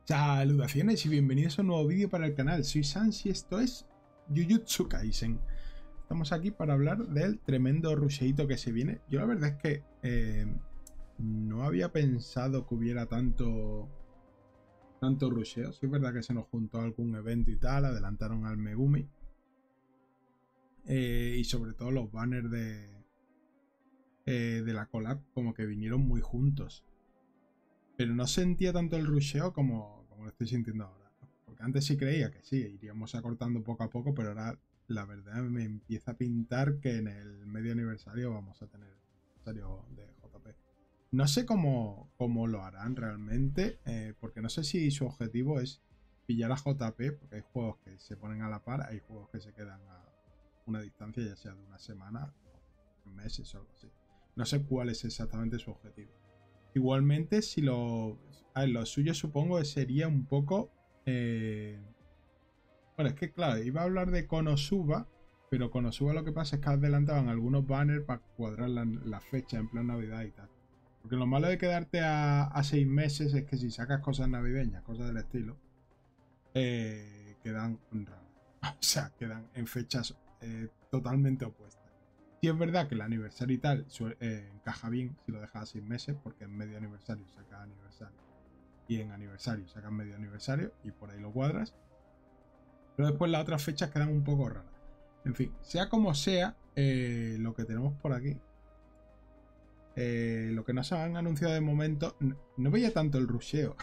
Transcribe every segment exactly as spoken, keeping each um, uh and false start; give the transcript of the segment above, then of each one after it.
Saludaciones y bienvenidos a un nuevo vídeo para el canal. Soy Sans y esto es Jujutsu Kaisen. Estamos aquí para hablar del tremendo rusheito que se viene. Yo la verdad es que eh, no había pensado que hubiera tanto tanto rusheo. Sí es verdad que se nos juntó algún evento y tal, adelantaron al Megumi. Eh, y sobre todo los banners de, eh, de la collab como que vinieron muy juntos. Pero no sentía tanto el rusheo como, como lo estoy sintiendo ahora. Porque antes sí creía que sí, iríamos acortando poco a poco, pero ahora la verdad me empieza a pintar que en el medio aniversario vamos a tener aniversario de J P. No sé cómo, cómo lo harán realmente, eh, porque no sé si su objetivo es pillar a J P, porque hay juegos que se ponen a la par, hay juegos que se quedan a una distancia, ya sea de una semana o meses o algo así. No sé cuál es exactamente su objetivo. Igualmente, si lo... A ver, lo suyo supongo sería un poco... Eh... Bueno, es que claro, iba a hablar de Konosuba, pero Konosuba lo que pasa es que adelantaban algunos banners para cuadrar la, la fecha en plan Navidad y tal. Porque lo malo de quedarte a, a seis meses es que si sacas cosas navideñas, cosas del estilo, eh, quedan raras. O sea, quedan en fechas eh, totalmente opuestas. Sí es verdad que el aniversario y tal eh, encaja bien si lo dejas a seis meses, porque en medio aniversario sacas aniversario y en aniversario sacas medio aniversario y por ahí lo cuadras. Pero después las otras fechas quedan un poco raras. En fin, sea como sea, eh, lo que tenemos por aquí. Eh, lo que nos han anunciado de momento, no, no veía tanto el rusheo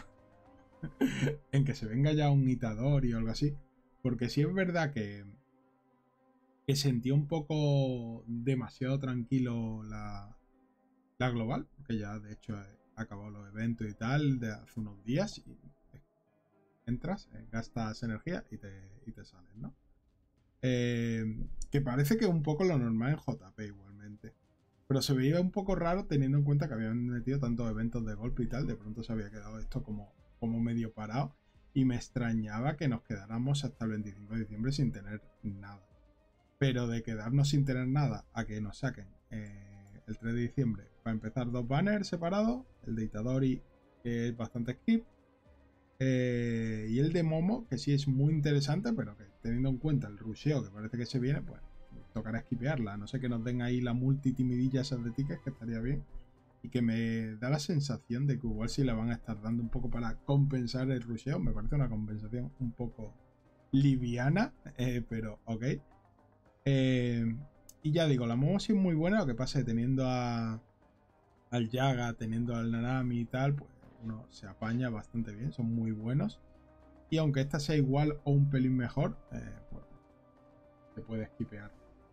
en que se venga ya un Itadori o algo así. Porque sí es verdad que que sentía un poco demasiado tranquilo la, la global, porque ya de hecho ha acabado los eventos y tal de hace unos días y entras, eh, gastas energía y te, y te sales, ¿no? Eh, que parece que es un poco lo normal en J P igualmente. Pero se veía un poco raro teniendo en cuenta que habían metido tantos eventos de golpe y tal, de pronto se había quedado esto como, como medio parado y me extrañaba que nos quedáramos hasta el veinticinco de diciembre sin tener nada. Pero de quedarnos sin tener nada a que nos saquen eh, el tres de diciembre, para empezar, dos banners separados, el de Itadori, que es bastante skip, eh, y el de Momo, que sí es muy interesante, pero que teniendo en cuenta el rusheo que parece que se viene, pues tocará skipearla, a no sé que nos den ahí la multitimidilla esas de tickets, que estaría bien, y que me da la sensación de que igual sí la van a estar dando un poco para compensar el rusheo. Me parece una compensación un poco liviana, eh, pero ok. Eh, y ya digo, la Momo sí es muy buena, lo que pasa es que teniendo a, al Yaga, teniendo al Nanami y tal, pues uno se apaña bastante bien, son muy buenos. Y aunque esta sea igual o un pelín mejor, eh, pues se puede skipear.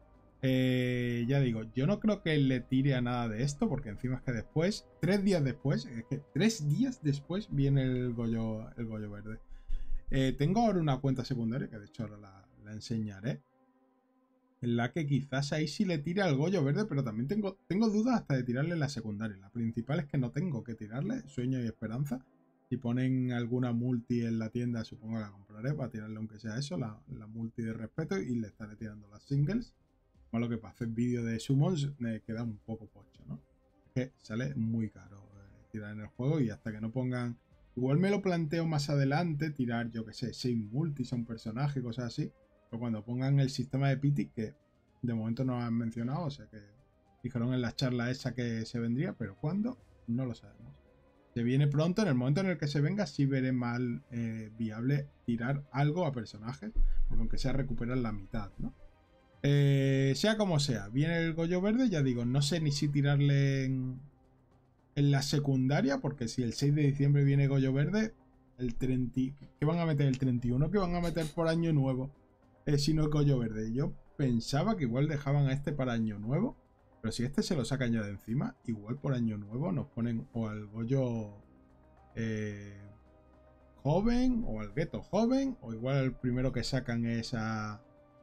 Eh, ya digo, yo no creo que le tire a nada de esto, porque encima es que después, tres días después, es que tres días después viene el Goyo, el Goyo verde. Eh, tengo ahora una cuenta secundaria, que de hecho ahora la, la enseñaré, en la que quizás ahí sí le tire al Goyo verde, pero también tengo, tengo dudas hasta de tirarle en la secundaria. La principal es que no tengo que tirarle, Sueño y Esperanza. Si ponen alguna multi en la tienda, supongo que la compraré para tirarle aunque sea eso, la, la multi de respeto, y le estaré tirando las singles. Malo que para hacer vídeo de summons me queda un poco pocho, ¿no? Es que sale muy caro eh, tirar en el juego, y hasta que no pongan... Igual me lo planteo más adelante, tirar, yo que sé, seis multis a un personaje, cosas así. Pero cuando pongan el sistema de Pity, que de momento no han mencionado, o sea que dijeron en la charla esa que se vendría, pero ¿cuándo? No lo sabemos. Se viene pronto, en el momento en el que se venga sí veré mal eh, viable tirar algo a personajes, porque aunque sea recuperar la mitad, ¿no? Eh, sea como sea, viene el Goyo verde, ya digo, no sé ni si tirarle en, en la secundaria, porque si el seis de diciembre viene Goyo verde, el treinta, ¿qué van a meter? El treinta y uno que van a meter por año nuevo, eh, si no el Goyo verde. Yo pensaba que igual dejaban a este para año nuevo, pero si este se lo sacan ya de encima, igual por año nuevo nos ponen o al Goyo eh, joven, o al Geto joven, o igual el primero que sacan es a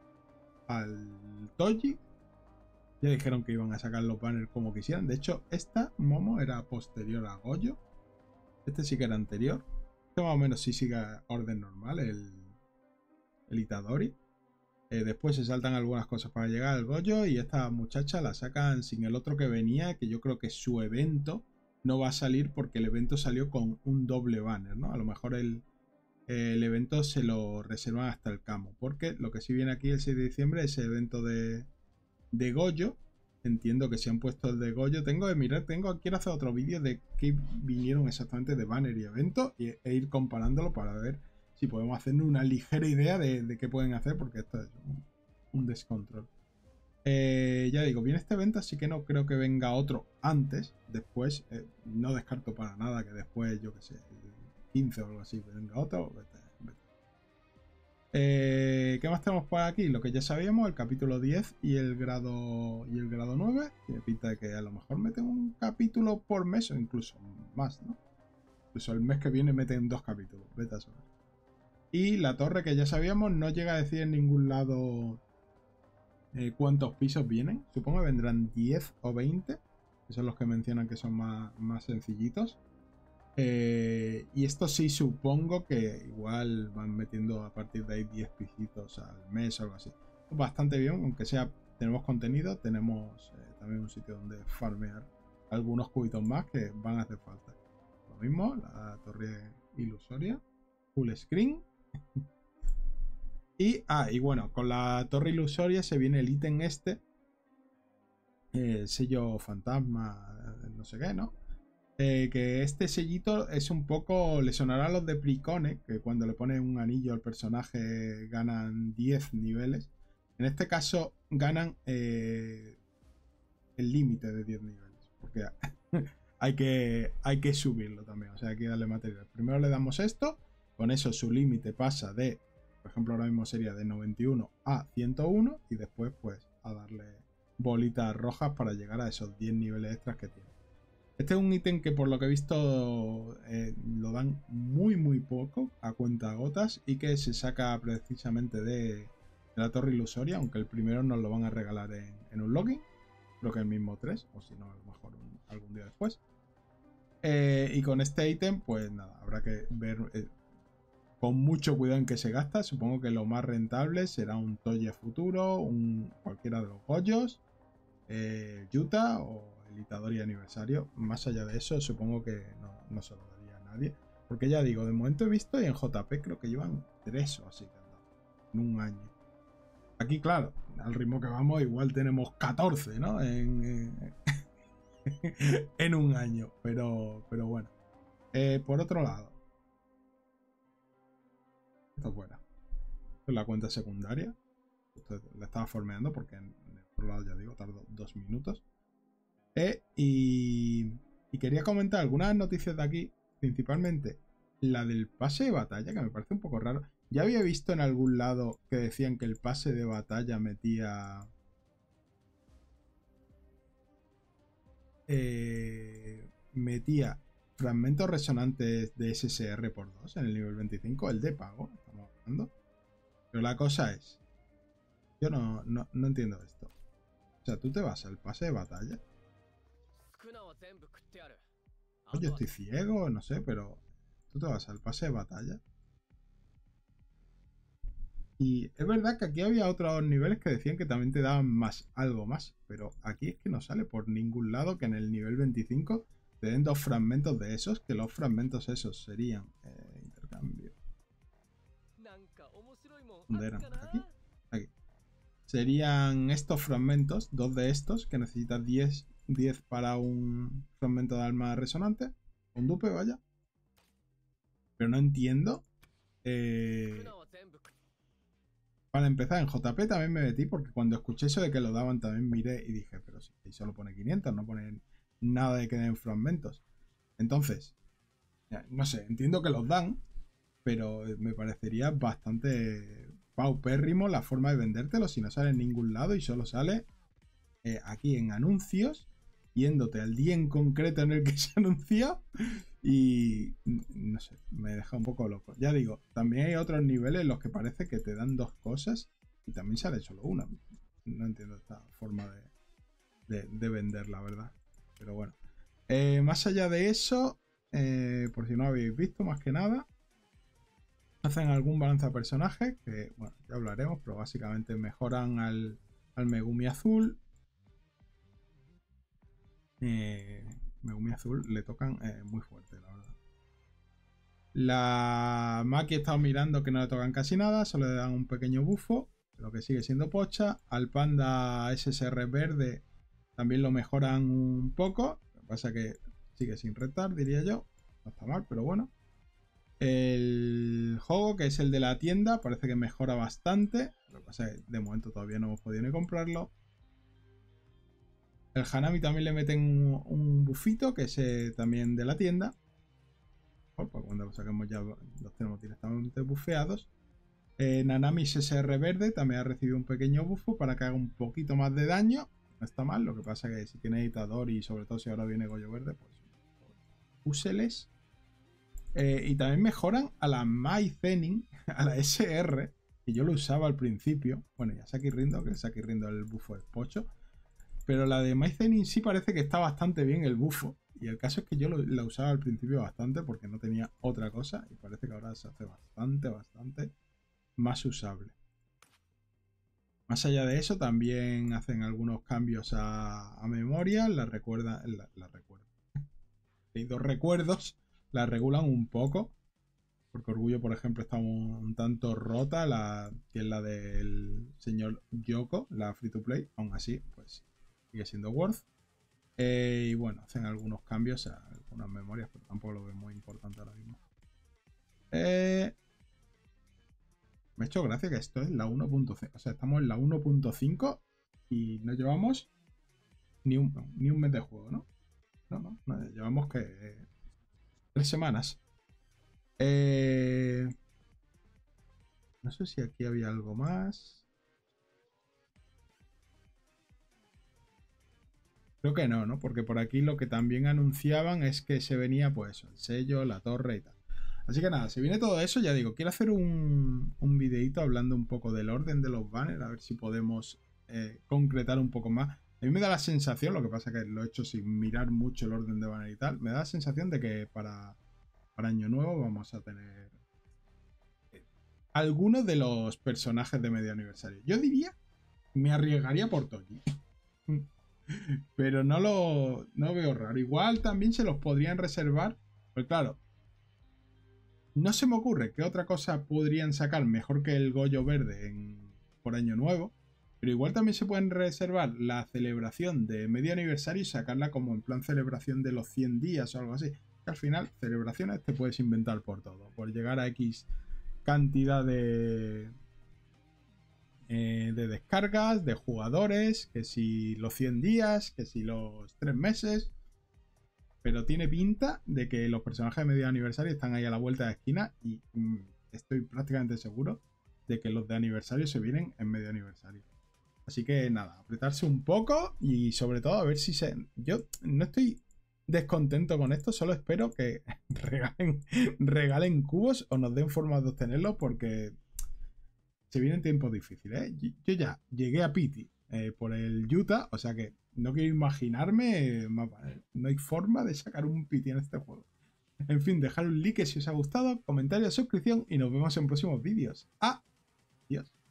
al Toji. Ya dijeron que iban a sacar los banners como quisieran. De hecho, esta Momo era posterior a Goyo. Este sí que era anterior. Este más o menos sí sigue orden normal, el, el Itadori. Eh, después se saltan algunas cosas para llegar al Goyo, y esta muchacha la sacan sin el otro que venía, que yo creo que su evento no va a salir porque el evento salió con un doble banner, ¿no? A lo mejor el, eh, el evento se lo reservan hasta el camo. Porque lo que sí viene aquí el seis de diciembre es el evento de, de Goyo. Entiendo que se han puesto el de Goyo. Tengo que mirar, tengo, quiero hacer otro vídeo de qué vinieron exactamente de banner y evento y, e ir comparándolo para ver si podemos hacernos una ligera idea de, de qué pueden hacer, porque esto es un, un descontrol. Eh, ya digo, viene este evento, así que no creo que venga otro antes. Después, eh, no descarto para nada que después, yo que sé, el quince o algo así, venga otro. Vete, vete. Eh, ¿Qué más tenemos por aquí? Lo que ya sabíamos, el capítulo diez y el grado y el grado nueve. Tiene pinta de que a lo mejor meten un capítulo por mes o incluso más, ¿no? Incluso el mes que viene meten dos capítulos. Vete a saber. Y la torre que ya sabíamos no llega a decir en ningún lado eh, cuántos pisos vienen. Supongo que vendrán diez o veinte. Que son los que mencionan que son más, más sencillitos. Eh, y esto sí supongo que igual van metiendo a partir de ahí diez pisitos al mes o algo así. Bastante bien, aunque sea, tenemos contenido, tenemos eh, también un sitio donde farmear algunos cubitos más que van a hacer falta. Lo mismo, la torre ilusoria, full screen. Y, ah, y bueno, con la torre ilusoria se viene el ítem este, el sello fantasma, no sé qué, ¿no? Eh, que este sellito es un poco, le sonará a los de Pricone, que cuando le ponen un anillo al personaje ganan diez niveles. En este caso ganan eh, el límite de diez niveles, porque hay que, hay que subirlo también, o sea, hay que darle material. Primero le damos esto, con eso su límite pasa de, por ejemplo, ahora mismo sería de noventa y uno a ciento uno, y después pues a darle bolitas rojas para llegar a esos diez niveles extras que tiene. Este es un ítem que por lo que he visto eh, lo dan muy muy poco, a cuentagotas, y que se saca precisamente de, de la torre ilusoria, aunque el primero nos lo van a regalar en, en un login, creo que el mismo tres, o si no a lo mejor un, algún día después. Eh, y con este ítem pues nada, habrá que ver eh, con mucho cuidado en qué se gasta. Supongo que lo más rentable será un Toye futuro, un cualquiera de los Goyos, eh, Yuta o el Itadori aniversario. Más allá de eso, supongo que no, no se lo daría a nadie. Porque ya digo, de momento he visto y en J P creo que llevan tres o así que han dado en un año. Aquí, claro, al ritmo que vamos, igual tenemos catorce, ¿no? En, en, en un año. Pero, pero bueno. Eh, por otro lado, esto fuera. Esto es la cuenta secundaria. Usted la estaba formeando porque en, en el otro lado, ya digo, tardó dos minutos. Eh, y, y quería comentar algunas noticias de aquí, principalmente la del pase de batalla, que me parece un poco raro. Ya había visto en algún lado que decían que el pase de batalla metía... Eh, metía fragmentos resonantes de S S R por dos en el nivel veinticinco, el de pago, estamos hablando. Pero la cosa es, yo no, no, no entiendo esto. O sea, tú te vas al pase de batalla. Yo estoy ciego, no sé, pero tú te vas al pase de batalla. Y es verdad que aquí había otros niveles que decían que también te daban más, algo más. Pero aquí es que no sale por ningún lado que en el nivel veinticinco te den dos fragmentos de esos, que los fragmentos esos serían eh, intercambio. ¿Dónde eran? Aquí. Aquí. Serían estos fragmentos, dos de estos, que necesitas diez, diez para un fragmento de alma resonante. Un dupe, vaya. Pero no entiendo. Eh, para empezar, en J P también me metí porque cuando escuché eso de que lo daban también miré y dije, pero si solo pone quinientos, no pone nada de que den fragmentos. Entonces, no sé, entiendo que los dan, pero me parecería bastante paupérrimo la forma de vendértelo si no sale en ningún lado y solo sale eh, aquí en anuncios, yéndote al día en concreto en el que se anuncia. Y no sé, me deja un poco loco. Ya digo, también hay otros niveles en los que parece que te dan dos cosas y también sale solo una. No entiendo esta forma de, de, de vender, la verdad. Pero bueno. Eh, más allá de eso, eh, por si no habéis visto, más que nada, hacen algún balance a personaje, que bueno, ya hablaremos, pero básicamente mejoran al, al Megumi azul. Eh, Megumi azul le tocan eh, muy fuerte, la verdad. La Maki he estado mirando que no le tocan casi nada, solo le dan un pequeño bufo, lo que sigue siendo pocha. Al Panda S S R verde también lo mejoran un poco, lo que pasa que sigue sin retar, diría yo. No está mal, pero bueno. El Hogo, que es el de la tienda, parece que mejora bastante. Lo que pasa es que de momento todavía no hemos podido ni comprarlo. El Hanami también le meten un, un bufito, que es eh, también de la tienda. Pues cuando lo saquemos ya los tenemos directamente bufeados. Eh, Nanami S S R verde también ha recibido un pequeño bufo para que haga un poquito más de daño. No está mal, lo que pasa es que si tiene editador y sobre todo si ahora viene Goyo verde, pues úseles. Eh, y también mejoran a la Mai Zenin, a la S R, que yo lo usaba al principio. Bueno, y a Saki Rindo, que el Saki Rindo el bufo es pocho. Pero la de Mai Zenin sí parece que está bastante bien el bufo. Y el caso es que yo lo, la usaba al principio bastante porque no tenía otra cosa. Y parece que ahora se hace bastante, bastante más usable. Más allá de eso, también hacen algunos cambios a, a memoria. La recuerda, la, la recuerdo. Hay dos recuerdos. La regulan un poco. Porque Orgullo, por ejemplo, está un, un tanto rota. La, que es la del señor Yoko, la free to play. Aún así, pues sigue siendo worth. Eh, y bueno, hacen algunos cambios a algunas memorias, pero tampoco lo veo muy importante ahora mismo. Eh, me ha hecho gracia que esto es la uno punto cinco. O sea, estamos en la uno punto cinco y no llevamos ni un, ni un mes de juego, ¿no? No, no, no llevamos que eh, tres semanas. Eh, no sé si aquí había algo más. Creo que no, ¿no? Porque por aquí lo que también anunciaban es que se venía, pues, el sello, la torre y tal. Así que nada, se viene todo eso, ya digo, quiero hacer un, un videito hablando un poco del orden de los banners, a ver si podemos eh, concretar un poco más. A mí me da la sensación, lo que pasa es que lo he hecho sin mirar mucho el orden de banner y tal, me da la sensación de que para, para Año Nuevo vamos a tener eh, algunos de los personajes de medio aniversario. Yo diría, me arriesgaría por Toji. Pero no lo no veo raro. Igual también se los podrían reservar. Pues claro, no se me ocurre qué otra cosa podrían sacar mejor que el Goyo verde en, por Año Nuevo. Pero igual también se pueden reservar la celebración de medio aniversario y sacarla como en plan celebración de los cien días o algo así. Que al final, celebraciones te puedes inventar por todo. Por llegar a X cantidad de, eh, de descargas, de jugadores, que si los cien días, que si los tres meses. Pero tiene pinta de que los personajes de medio aniversario están ahí a la vuelta de la esquina y mm, estoy prácticamente seguro de que los de aniversario se vienen en medio aniversario. Así que nada, apretarse un poco y sobre todo a ver si se... Yo no estoy descontento con esto, solo espero que regalen, regalen cubos o nos den formas de obtenerlos porque se vienen tiempos difíciles, ¿eh? Yo ya llegué a Pity eh, por el Utah, o sea que no quiero imaginarme, no hay forma de sacar un Pity en este juego. En fin, dejar un like si os ha gustado, comentario, suscripción y nos vemos en próximos vídeos. ¡Adiós!